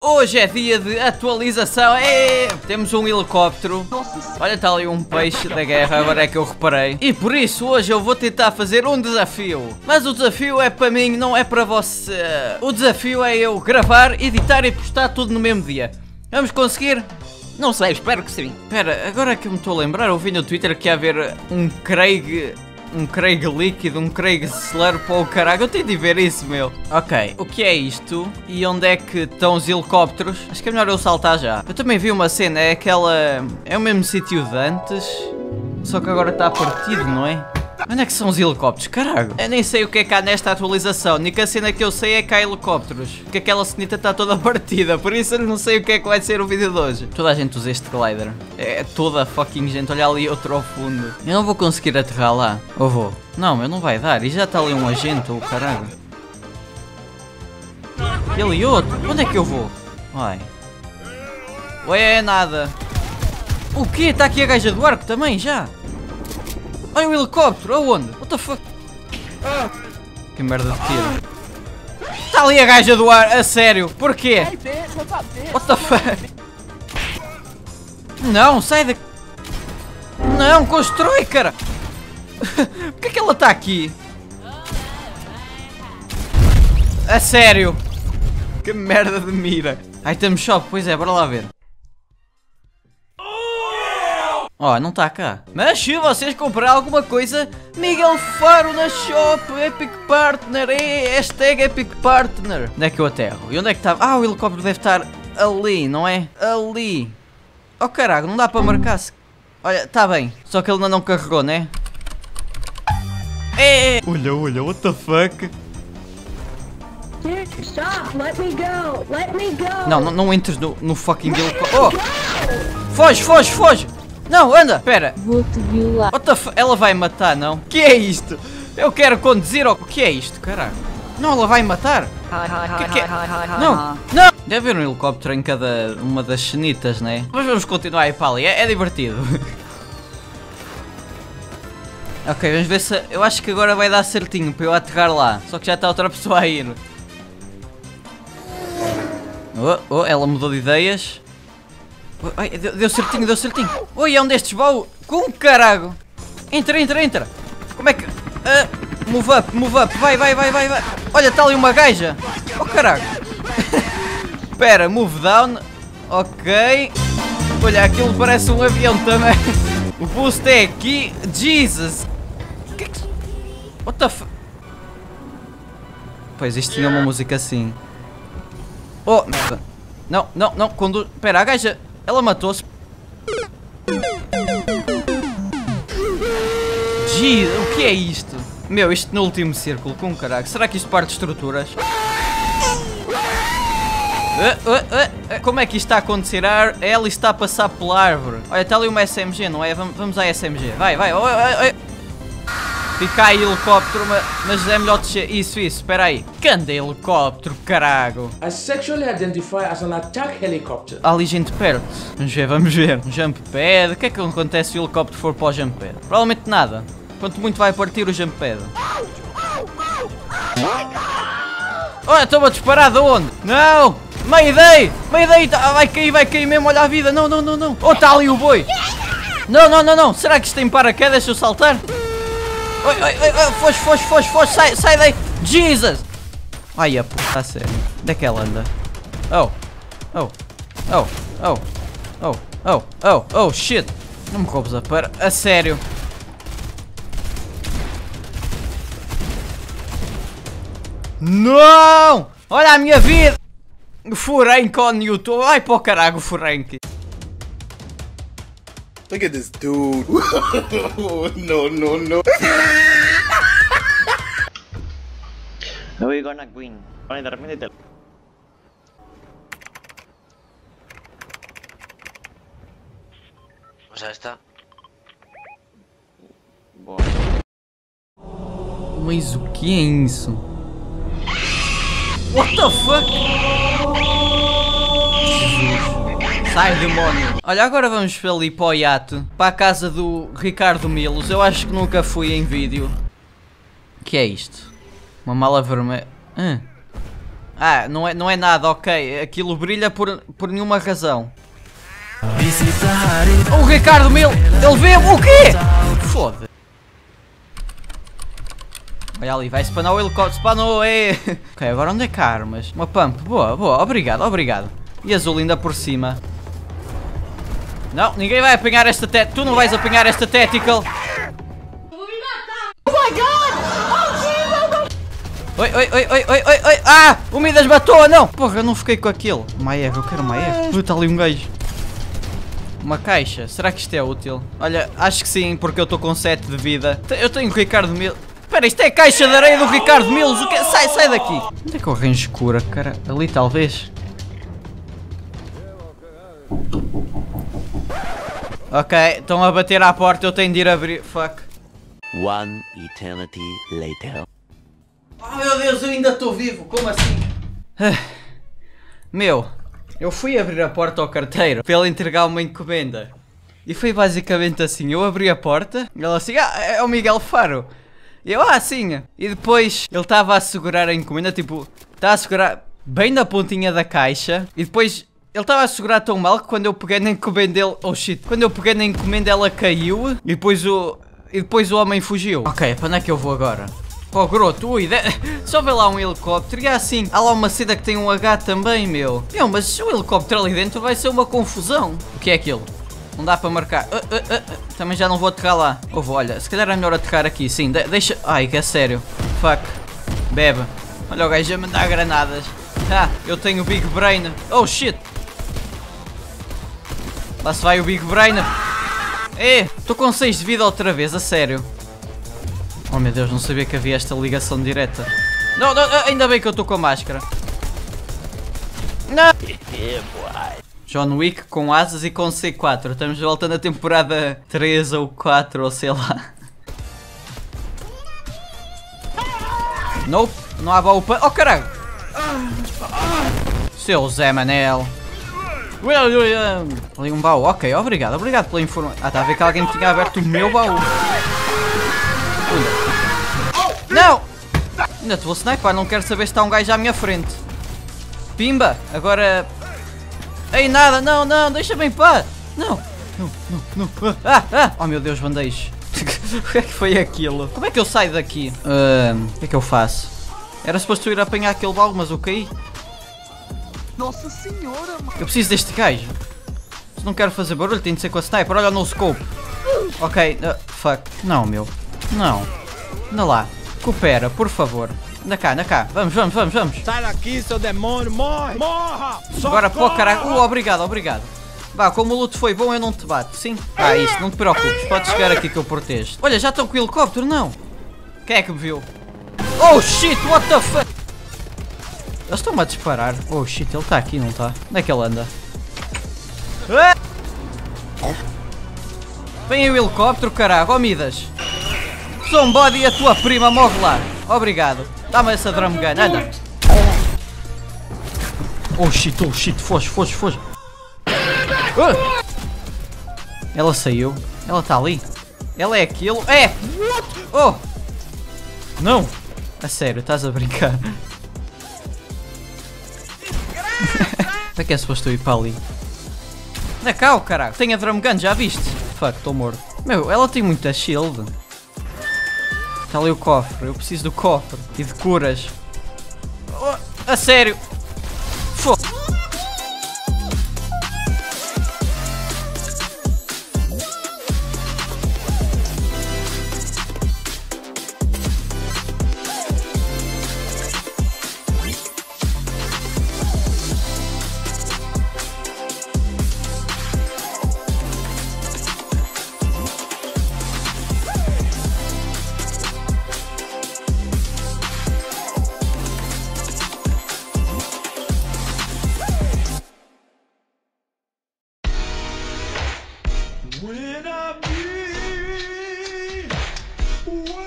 Hoje é dia de atualização. Temos um helicóptero. Olha, está ali um peixe da guerra, agora é que eu reparei. E por isso hoje eu vou tentar fazer um desafio. Mas o desafio é para mim, não é para você. O desafio é eu gravar, editar e postar tudo no mesmo dia. Vamos conseguir? Não sei, espero que sim. Espera, agora que eu me estou a lembrar, eu vi no Twitter que ia haver um Craig líquido, um Craig Slurp ou caralho, eu tenho de ver isso, meu. Ok, o que é isto? E onde é que estão os helicópteros? Acho que é melhor eu saltar já. Eu também vi uma cena, é aquela... é o mesmo sítio de antes, só que agora está partido, não é? Onde é que são os helicópteros? Caralho. Eu nem sei o que é que há nesta atualização. A única cena que eu sei é que há helicópteros. Porque aquela cenita está toda partida. Por isso eu não sei o que é que vai ser o vídeo de hoje. Toda a gente usa este glider. É toda a fucking gente. Olha ali outro ao fundo. Eu não vou conseguir aterrar lá. Ou vou? Não, mas não vai dar. E já está ali um agente ou caralho. E ali outro. Onde é que eu vou? Vai. Ué, é nada. O quê? Está aqui a gaja do arco também já? Olha o helicóptero, aonde? What the fuck? Que merda de tiro. Está ali a gaja do ar, a sério, porquê? What the fuck? Não, sai daqui. Não, constrói, cara. Porquê que ela está aqui? A sério. Que merda de mira. Item shop, pois é, bora lá ver. Ó, não está cá. Mas se vocês comprarem alguma coisa, Miguel Faro na shop, Epic Partner, hashtag Epic Partner. Onde é que eu aterro? E onde é que está? Ah, o helicóptero deve estar ali, não é? Ali. Oh caralho, não dá para marcar -se. Olha, está bem. Só que ele ainda não carregou, né? Olha, olha, what the fuck? Stop, let me go, let me go. Não, não entres no fucking helicóptero. Oh! Foge, foge, foge! Não, anda! Espera! Vou-te violar. What the f... Ela vai matar, não? Que é isto? Eu quero conduzir ou... O que é isto, caralho? Não, ela vai matar? Que é? Não! Não! Deve haver um helicóptero em cada uma das cenitas, né? Mas vamos continuar aí para ali, é divertido. Ok, vamos ver se... Eu acho que agora vai dar certinho para eu aterrar lá. Só que já está outra pessoa a ir. Oh, ela mudou de ideias. Ai, deu certinho, deu certinho. Oi, é um destes baús. Com caralho. Entra, entra, entra. Como é que... move up, vai. Olha, está ali uma gaja. Oh, caralho. Espera, move down. Ok. Olha, aquilo parece um avião também. O boost é aqui. Jesus. Que é que... What the f... Pois, isto tinha uma música assim. Oh, merda. Não, conduz... Espera, a gaja... Ela matou-se. Gee, o que é isto? Meu, isto no último círculo, com caralho. Será que isto parte de estruturas? Como é que isto está a acontecer? Ela está a passar pela árvore. Olha, está ali uma SMG, não é? Vamos à SMG. Vai. Fica aí helicóptero, mas é melhor descer. Isso, espera aí. Canda helicóptero, caralho. I sexually identify as an attack helicopter. Há ali gente perto. Vamos ver. Um jump pad. O que é que acontece se o helicóptero for para o jump pad? Provavelmente nada. Quanto muito vai partir o jump pad. Olha, estou a disparar de onde? Não! Mayday! Vai cair mesmo, olha a vida. Não. Oh, está ali o boi. Não. Será que isto tem paraquedas? Deixa eu saltar? Oi, foge, sai daí. Jesus! Ai, a puta, a sério. Onde é que ela anda? Oh, shit. Não me roubes a sério. Não! Olha a minha vida! Furank on YouTube. Vai para o caralho, Furank. Look at this dude. No. We're gonna win. Vale, de repente te... O sea, está. Boa. Mas o que é isso? What the fuck? Sai, demónio! Olha, agora vamos ali para o iate, para a casa do Ricardo Milos. Eu acho que nunca fui em vídeo. O que é isto? Uma mala vermelha. Ah, não é nada, ok. Aquilo brilha por nenhuma razão. O Ricardo Mil, ele vê-me, o quê? Foda. Olha ali, vai spanar o helicóptero, spanou, é. Ok, agora onde é que há armas? Uma pump, boa, obrigado, obrigado. E azul ainda por cima. Não, ninguém vai apanhar esta tactical. Tu não vais apanhar esta tactical. Oh my god! Oi. Ah! O Midas matou, não! Porra, eu não fiquei com aquilo. Uma erro, eu quero uma erro. Está ali um gajo. Uma caixa, será que isto é útil? Olha, acho que sim, porque eu estou com 7 de vida. Eu tenho o Ricardo Mil. Espera, isto é a caixa de areia do Ricardo Milos. O que? Sai daqui. Onde é que eu arranjo cura, cara? Ali talvez. Ok, estão a bater à porta, eu tenho de ir abrir. Fuck. One eternity later. Oh meu Deus, eu ainda estou vivo, como assim? Meu, eu fui abrir a porta ao carteiro para ele entregar uma encomenda. E foi basicamente assim, eu abri a porta, ele assim, é o Miguel Faro. E eu, sim. E depois ele estava a segurar a encomenda, tipo, estava a segurar bem na pontinha da caixa. E depois ele estava a segurar tão mal que quando eu peguei na encomenda ele... Oh shit, quando eu peguei na encomenda ela caiu. E depois o homem fugiu. Ok, para onde é que eu vou agora? Oh groto, ui, só vê lá um helicóptero e assim, há lá uma cena que tem um H também, meu. Meu, mas o helicóptero ali dentro vai ser uma confusão. O que é aquilo? Não dá para marcar. Também já não vou aterrar lá. Ou vou, olha, se calhar é melhor aterrar aqui, sim, deixa... Ai, que é sério. Fuck. Bebe. Olha o gajo a mandar granadas. Eu tenho o Big Brain. Oh shit. Lá se vai o Big Brain. Estou com 6 de vida outra vez, a sério. Oh meu Deus, não sabia que havia esta ligação direta. Não, ainda bem que eu estou com a máscara. Não! John Wick com asas e com C4. Estamos voltando a temporada 3 ou 4 ou sei lá. Nope, não há baú para... Oh caralho! Seu Zé Manel. Ali um baú, ok, obrigado pela informação. Está a ver que alguém tinha aberto o meu baú. Não! Ainda te vou sniper, não quero saber se está um gajo à minha frente. Pimba, agora... Ei, nada, não, deixa-me em paz. Não. Oh meu Deus, bandejo. O que é que foi aquilo? Como é que eu saio daqui? O que é que eu faço? Era suposto eu ir apanhar aquele baú, mas eu caí. Nossa senhora, mano. Eu preciso deste gajo. Se não quero fazer barulho, tem de ser com a sniper. Olha o no scope. Ok, fuck. Não, meu. Não. Anda lá. Coopera, por favor. Anda cá. Vamos. Sai daqui, seu demônio. Morra. Agora, pô, caralho. Obrigado. Vá, como o luto foi bom, eu não te bato. Sim? Isso, não te preocupes. Podes chegar aqui que eu protejo. Olha, já estão com o helicóptero, não. Quem é que me viu? Oh shit, what the fuck? Eles estão-me a disparar. Oh shit, ele está aqui, não está? Onde é que ele anda? Vem aí o helicóptero, caralho. Oh, Midas. Somebody e a tua prima morre lá. Obrigado. Dá-me essa drum gun, anda. Oh shit, foge. Ela saiu. Ela está ali. Ela é aquilo. Oh! Não! A sério, estás a brincar? Como é que é suposto eu ir para ali? Anda cá, caralho. Tem a drum gun, já viste? Fuck, estou morto. Meu, ela tem muita shield. Está ali o cofre. Eu preciso do cofre. E de curas. Oh, a sério? Foda. When I bleed,